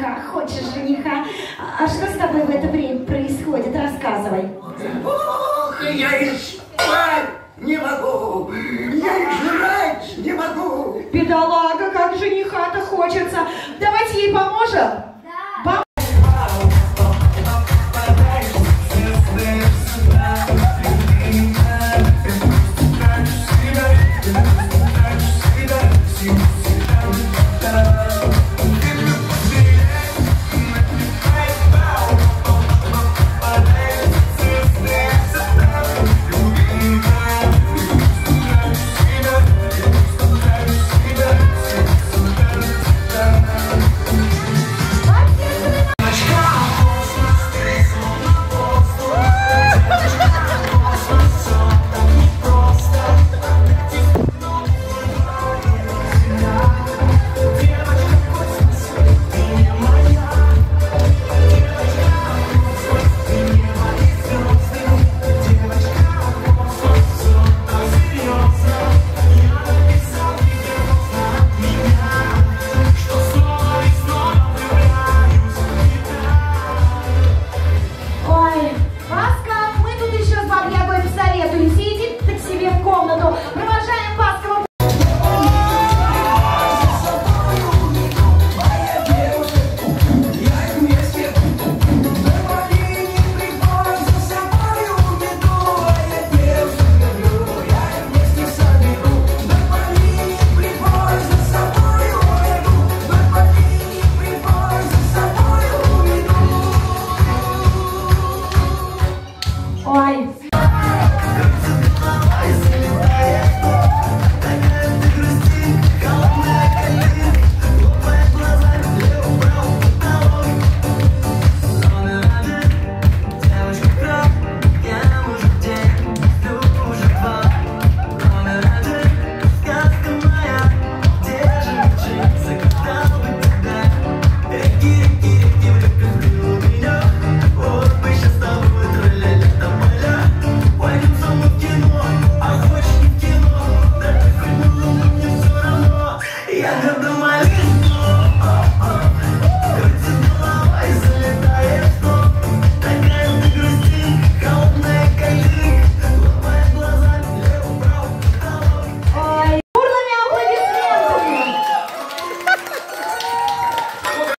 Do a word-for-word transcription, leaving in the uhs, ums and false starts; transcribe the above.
жениха, хочешь жениха. А что с тобой в это время происходит? Рассказывай. Ох, я и спать не могу, я и жрать не могу. Бедолага, как жениха-то хочется. Давайте ей поможем. Да. Ой.